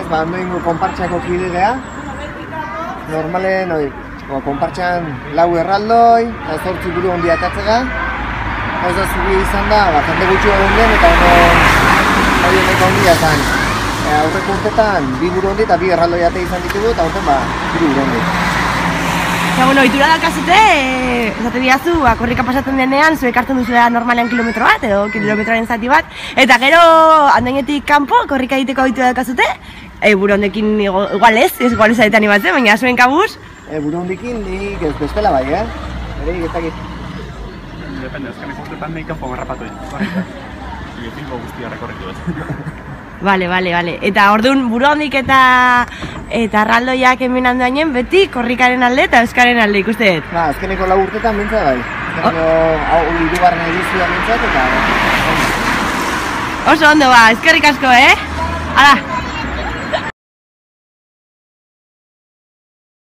ba, ondo ingo konpartxako kidea. Normalen, konpartxan 4 erraldoi, eta 8 buru hondi atatzega. Oza zubi izan da, jende gutxi egon den, eta hori honeko hondia zen. Aurreko urtetan 2 buru hondi eta 2 erraldoi ate izan ditugu, eta horten 3 buru hondi. Eta, bueno, ohitura daukazute, esate diazu, korrika pasatzen denean, zuek hartzen duzuela normalean kilometro bat, edo kilometroaren zati bat, eta gero, handainetik kanpo, korrika egiteko ohitura daukazute, buru hondekin igual ez aretan ibatzen, baina zuen kabuz? Buru hondekin nik ez bestela bai, Ere egitakit. Depende, azken ez urtetan nahi kanpo garrapatu korrika. Bilbo guztia rekorritu ez. Vale. Eta orduan buru hondik eta erraldoiak hemen handoainen beti korrikaren alde eta euskaren alde ikuste dut. Azkeneko 4 urtetan bintzat bai. Azkeneko 3. edizioa bintzat eta... Oso ondo ba, eskerrik asko, Hala!